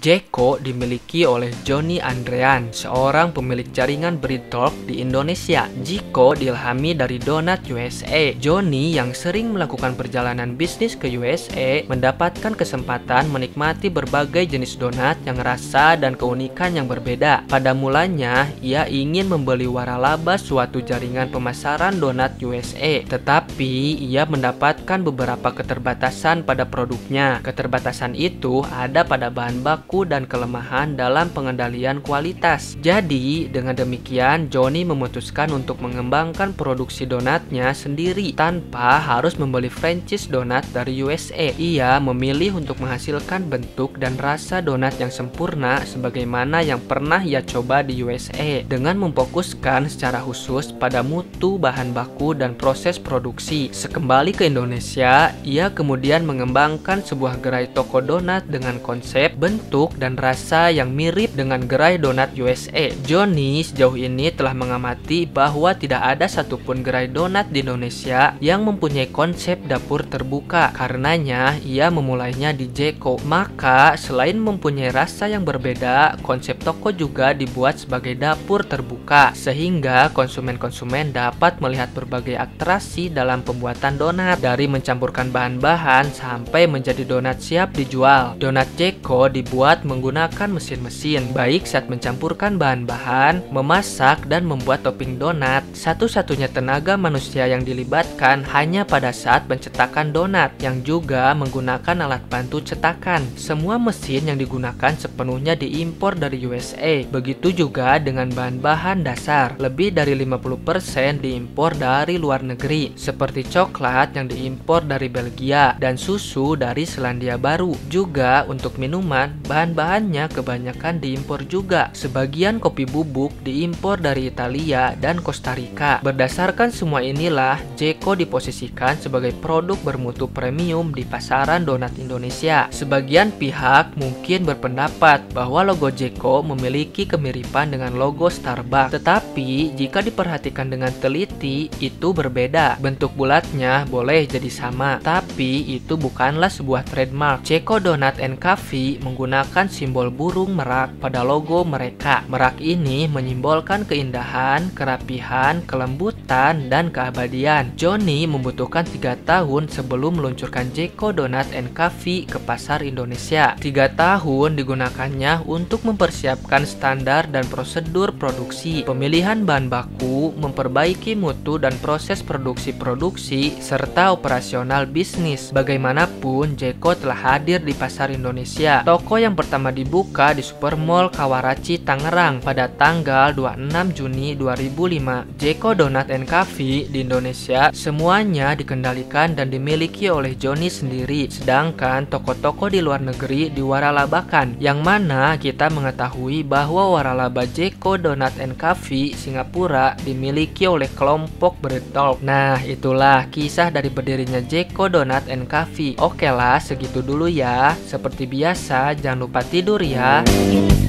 Jeko dimiliki oleh Johnny Andrean, seorang pemilik jaringan Breadtalk di Indonesia. Jeko diilhami dari Donat USA. Johnny yang sering melakukan perjalanan bisnis ke USA mendapatkan kesempatan menikmati berbagai jenis donat yang rasa dan keunikan yang berbeda. Pada mulanya, ia ingin membeli waralaba suatu jaringan pemasaran donat USA, tetapi ia mendapatkan beberapa keterbatasan pada produknya. Keterbatasan itu ada pada bahan baku dan kelemahan dalam pengendalian kualitas. Jadi, dengan demikian Johnny memutuskan untuk mengembangkan produksi donatnya sendiri tanpa harus membeli franchise donat dari USA. Ia memilih untuk menghasilkan bentuk dan rasa donat yang sempurna sebagaimana yang pernah ia coba di USA, dengan memfokuskan secara khusus pada mutu bahan baku dan proses produksi. Sekembali ke Indonesia, ia kemudian mengembangkan sebuah gerai toko donat dengan konsep, bentuk, dan rasa yang mirip dengan gerai donat USA. Johnny sejauh ini telah mengamati bahwa tidak ada satupun gerai donat di Indonesia yang mempunyai konsep dapur terbuka. Karenanya, ia memulainya di Jeko. Maka, selain mempunyai rasa yang berbeda, konsep toko juga dibuat sebagai dapur terbuka, sehingga konsumen-konsumen dapat melihat berbagai atraksi dalam pembuatan donat, dari mencampurkan bahan-bahan sampai menjadi donat siap dijual. Donat Jeko dibuat menggunakan mesin-mesin, baik saat mencampurkan bahan-bahan, memasak, dan membuat topping donat. Satu-satunya tenaga manusia yang dilibatkan hanya pada saat pencetakan donat, yang juga menggunakan alat bantu cetakan. Semua mesin yang digunakan sepenuhnya diimpor dari USA. Begitu juga dengan bahan-bahan dasar. Lebih dari 50% diimpor dari luar negeri, seperti coklat yang diimpor dari Belgia dan susu dari Selandia Baru. Juga untuk minuman, bahan-bahannya kebanyakan diimpor juga. Sebagian kopi bubuk diimpor dari Italia dan Costa Rica. Berdasarkan semua inilah, Jeko diposisikan sebagai produk bermutu premium di pasaran donat Indonesia. Sebagian pihak mungkin berpendapat bahwa logo Jeko memiliki kemiripan dengan logo Starbucks, tetapi jika diperhatikan dengan teliti, itu berbeda. Bentuk bulatnya boleh jadi sama, tapi itu bukanlah sebuah trademark. Jeko Donat & Coffee menggunakan simbol burung merak pada logo mereka. Merak ini menyimbolkan keindahan, kerapihan, kelembutan, dan keabadian. Johnny membutuhkan 3 tahun sebelum meluncurkan Jeko Donat & Coffee ke pasar Indonesia. 3 tahun digunakannya untuk mempersiapkan standar dan prosedur produksi, pemilihan bahan baku, memperbaiki mutu dan proses produksi, serta operasional bisnis. Bagaimanapun, Jeko telah hadir di pasar Indonesia. Toko yang pertama dibuka di Supermall Kawarachi, Tangerang pada tanggal 26 Juni 2005. Jeko Donat & Coffee di Indonesia semuanya dikendalikan dan dimiliki oleh Johnny sendiri, sedangkan toko-toko di luar negeri diwaralabakan, yang mana kita mengetahui bahwa waralaba Jeko Donat & Coffee Singapura dimiliki oleh kelompok Breadtalk. Nah, itulah kisah dari berdirinya Jeko Donat & Coffee. Oke lah, segitu dulu ya. Seperti biasa, jangan lupa tidur ya.